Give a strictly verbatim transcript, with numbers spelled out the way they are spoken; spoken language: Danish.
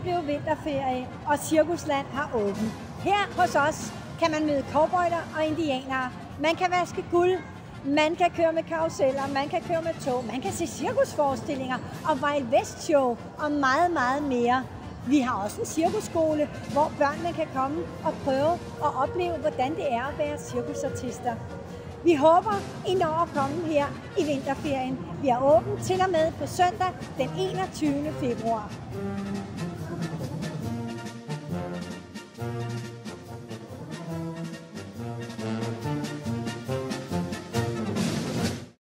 blevet vinterferie, og Cirkusland har åbent. Her hos os kan man møde cowboyder og indianere. Man kan vaske guld, man kan køre med karuseller, man kan køre med tog, man kan se cirkusforestillinger og Wild West show og meget, meget mere. Vi har også en cirkusskole, hvor børnene kan komme og prøve at opleve, hvordan det er at være cirkusartister. Vi håber, I når at komme her i vinterferien. Vi er åbent til og med på søndag den enogtyvende februar.